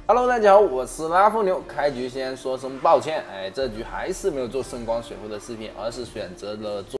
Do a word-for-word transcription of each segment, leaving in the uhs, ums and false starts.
Hello， 大家好，我是拉风牛。开局先说声抱歉，哎，这局还是没有做圣光水壶的视频，而是选择了做。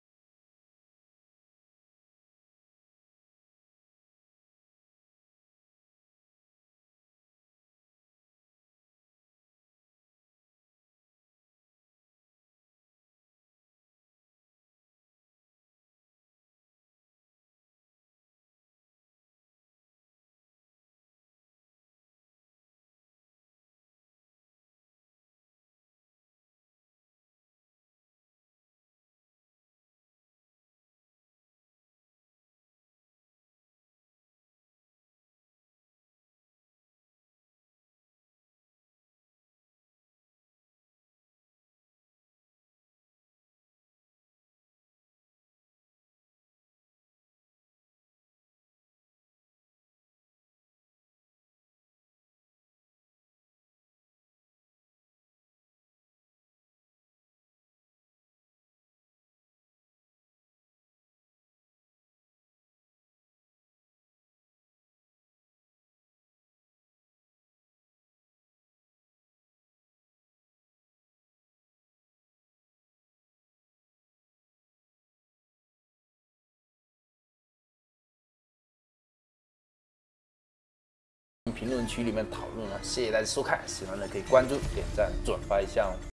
评论区里面讨论了，谢谢大家收看，喜欢的可以关注、点赞、转发一下哦。